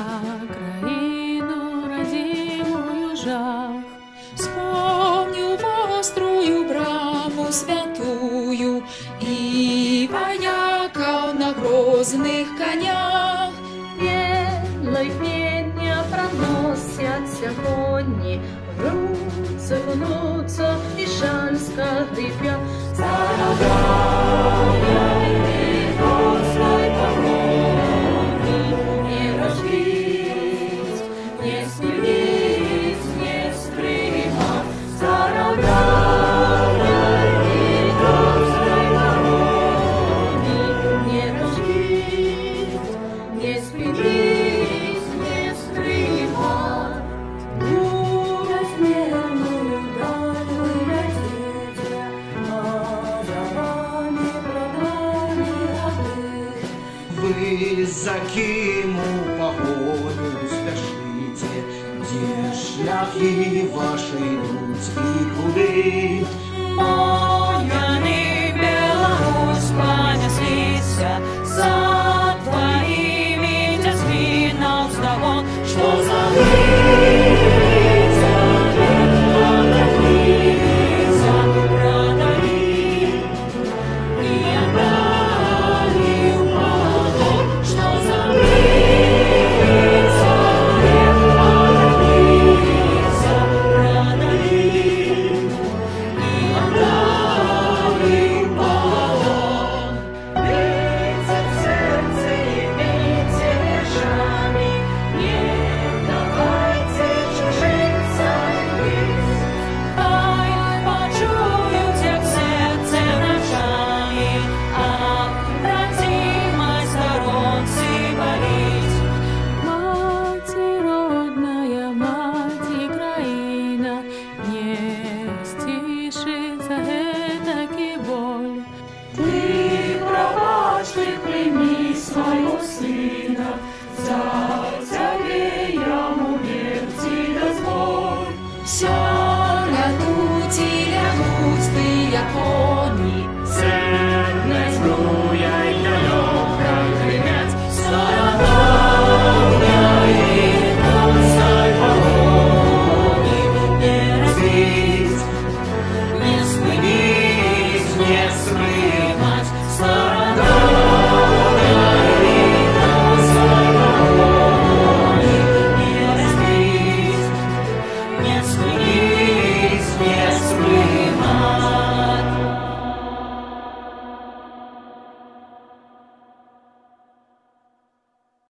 краину родимую жах. Вспомню вострую браму святую и вояков на грозных конях. Белой пеня проносятся кони, рвутся, гнутся и шаль скрипя. Вы за ким у погоню спешите, где шляхи ваши идут и куды? Мояны Беларусь понеслися за твоими детьми навздогон, что за